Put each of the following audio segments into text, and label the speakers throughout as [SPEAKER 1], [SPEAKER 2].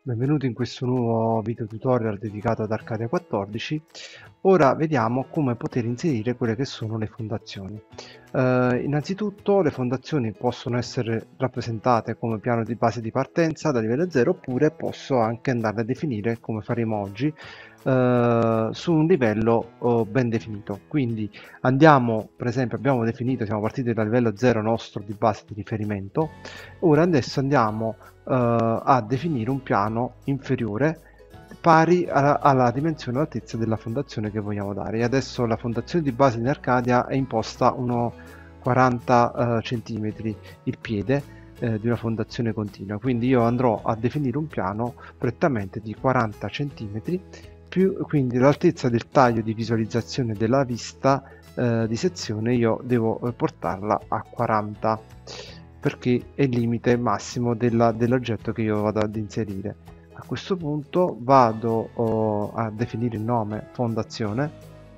[SPEAKER 1] Benvenuti in questo nuovo video tutorial dedicato ad Arcadia 14. Ora vediamo come poter inserire quelle che sono le fondazioni. Innanzitutto le fondazioni possono essere rappresentate come piano di base di partenza da livello 0, oppure posso anche andarle a definire come faremo oggi su un livello ben definito. Quindi andiamo, per esempio, abbiamo definito, siamo partiti dal livello 0 nostro di base di riferimento. Ora adesso andiamo a definire un piano inferiore pari alla dimensione e altezza della fondazione che vogliamo dare. E adesso la fondazione di base in Arcadia è imposta 40 cm il piede di una fondazione continua, quindi io andrò a definire un piano prettamente di 40 cm più, quindi l'altezza del taglio di visualizzazione della vista di sezione io devo portarla a 40, perché è il limite massimo dell'oggetto che io vado ad inserire. A questo punto vado a definire il nome fondazione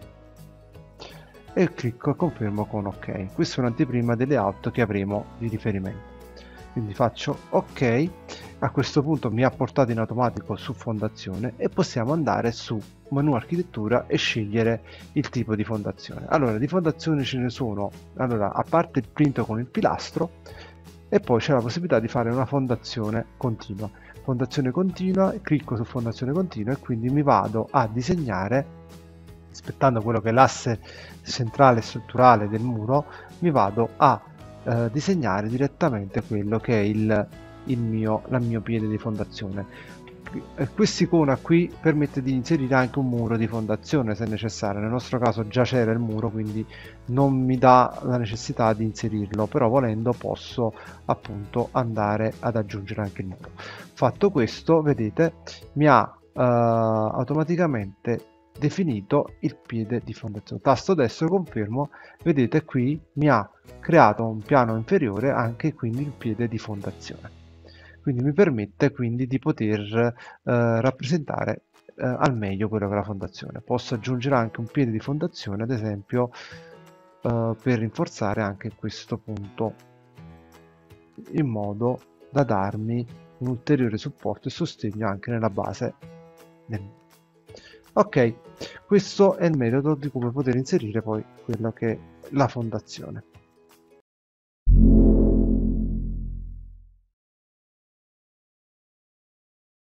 [SPEAKER 1] e clicco e confermo con ok. Questa è un'anteprima delle auto che avremo di riferimento. Quindi faccio ok. A questo punto mi ha portato in automatico su fondazione e possiamo andare su menu architettura e scegliere il tipo di fondazione. Allora, di fondazioni ce ne sono, allora, a parte il plinto con il pilastro, e poi c'è la possibilità di fare una fondazione continua. Fondazione continua, clicco su fondazione continua e quindi mi vado a disegnare, rispettando quello che è l'asse centrale strutturale del muro, mi vado a disegnare direttamente quello che è il mio piede di fondazione. Quest'icona qui permette di inserire anche un muro di fondazione se necessario. Nel nostro caso già c'era il muro, quindi non mi dà la necessità di inserirlo, però volendo posso appunto andare ad aggiungere anche il muro. Fatto questo, vedete, mi ha automaticamente definito il piede di fondazione. Tasto destro, confermo, vedete qui mi ha creato un piano inferiore, anche quindi il piede di fondazione. Quindi mi permette quindi di poter rappresentare al meglio quello che è la fondazione. Posso aggiungere anche un piede di fondazione, ad esempio, per rinforzare anche questo punto, in modo da darmi un ulteriore supporto e sostegno anche nella base del muro. Ok, questo è il metodo di come poter inserire poi quello che è la fondazione.